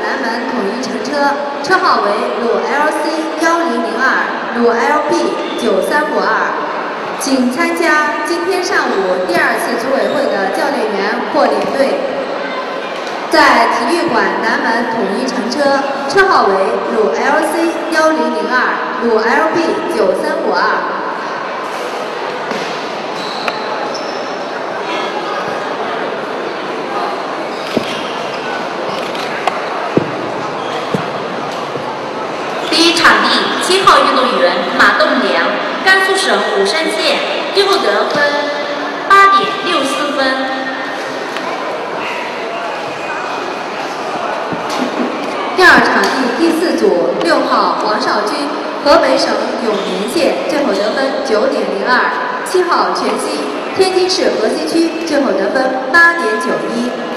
南门统一乘车，车号为鲁 LC1002、鲁 LB9352，请参加今天上午第2次组委会的教练员或领队。在体育馆南门统一乘车，车号为鲁 LC1002、鲁 LB9352。 第一场地7号运动员马栋梁，甘肃省武山县，最后得分8.64分。 第2场地第4组6号王少军，河北省永年县，最后得分9.02。7号全熙，天津市河西区，最后得分8.91。